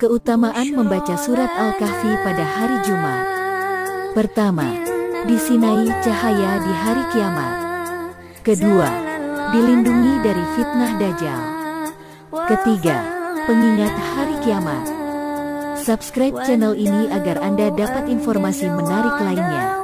Keutamaan membaca surat Al-Kahfi pada hari Jumat. Pertama, disinai cahaya di hari kiamat. Kedua, dilindungi dari fitnah Dajjal. Ketiga, pengingat hari kiamat. Subscribe channel ini agar Anda dapat informasi menarik lainnya.